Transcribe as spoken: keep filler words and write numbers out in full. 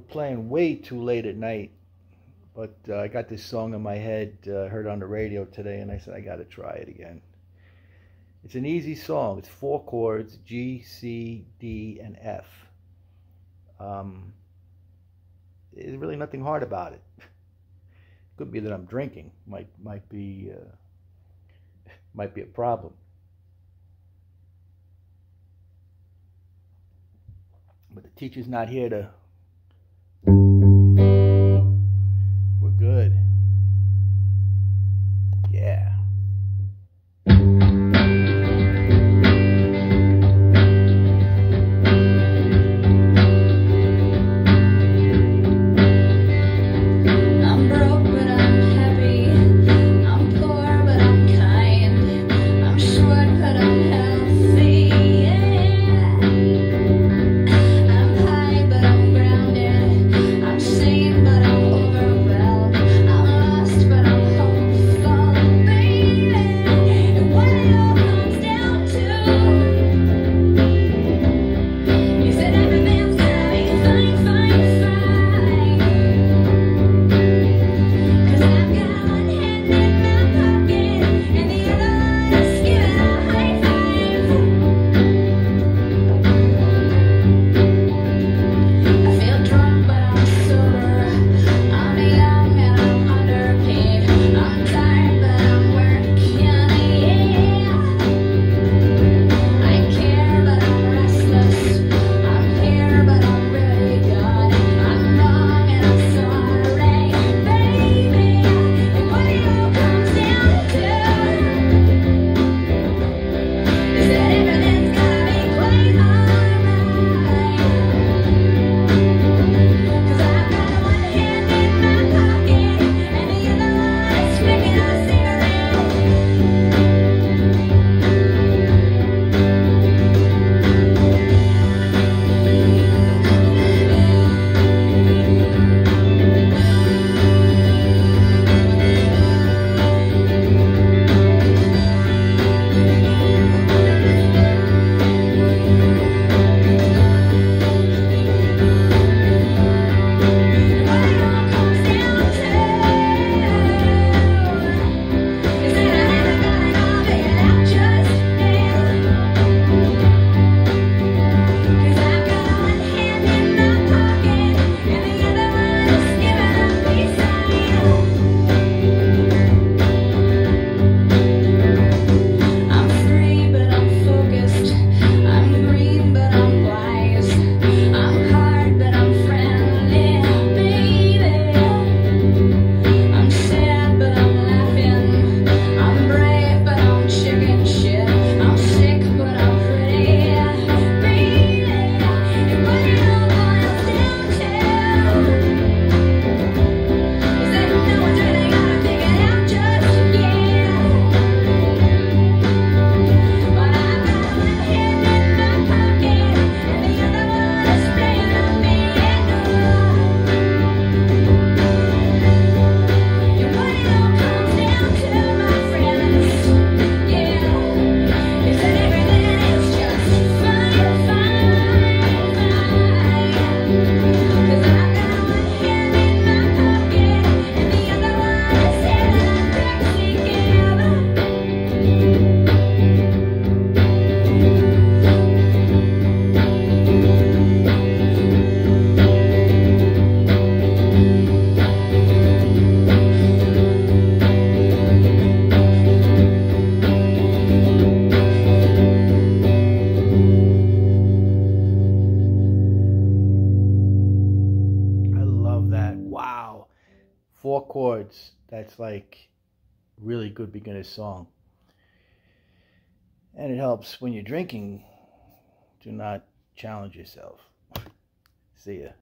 we're playing way too late at night, but uh, I got this song in my head, uh, heard on the radio today, and I said, I got to try it again. It's an easy song. It's four chords, G, C, D, and F. Um, there's really nothing hard about it. Could be that I'm drinking. Might might be uh, might be a problem. But the teacher's not here to. We're good. Yeah. Four chords. That's like really good beginner song. And it helps when you're drinking. Do not challenge yourself. See ya.